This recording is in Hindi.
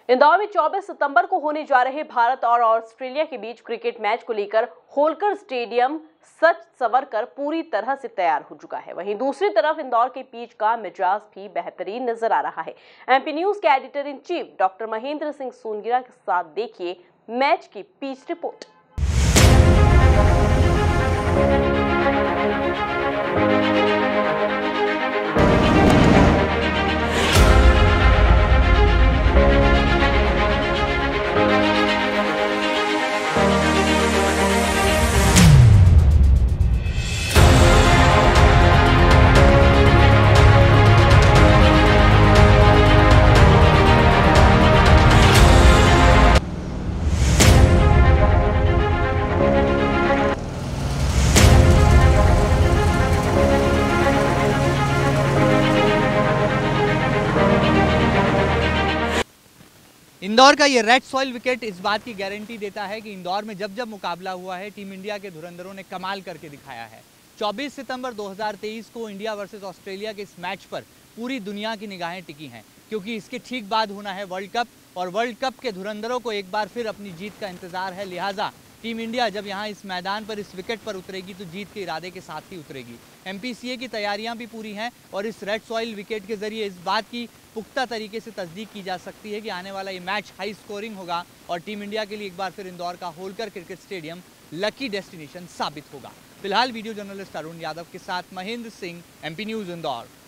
इंदौर में 24 सितंबर को होने जा रहे भारत और ऑस्ट्रेलिया के बीच क्रिकेट मैच को लेकर होलकर स्टेडियम सज संवर कर पूरी तरह से तैयार हो चुका है। वहीं दूसरी तरफ इंदौर के पिच का मिजाज भी बेहतरीन नजर आ रहा है। एमपी न्यूज के editor in chief doctor Mahendra Singh Songira के साथ देखिए मैच की पिच रिपोर्ट। इंदौर का ये रेड सॉइल विकेट इस बात की गारंटी देता है कि इंदौर में जब जब मुकाबला हुआ है टीम इंडिया के धुरंधरों ने कमाल करके दिखाया है। 24 सितंबर 2023 को इंडिया वर्सेस ऑस्ट्रेलिया के इस मैच पर पूरी दुनिया की निगाहें टिकी हैं, क्योंकि इसके ठीक बाद होना है वर्ल्ड कप और वर्ल्ड कप के धुरंधरों को एक बार फिर अपनी जीत का इंतजार है। लिहाजा टीम इंडिया जब यहाँ इस मैदान पर इस विकेट पर उतरेगी तो जीत के इरादे के साथ ही उतरेगी। एमपीसीए की तैयारियां भी पूरी हैं और इस रेड सॉइल विकेट के जरिए इस बात की पुख्ता तरीके से तस्दीक की जा सकती है कि आने वाला ये मैच हाई स्कोरिंग होगा और टीम इंडिया के लिए एक बार फिर इंदौर का Holkar cricket stadium lucky destination साबित होगा। फिलहाल वीडियो जर्नलिस्ट अरुण यादव के साथ महेंद्र सिंह, एमपी न्यूज इंदौर।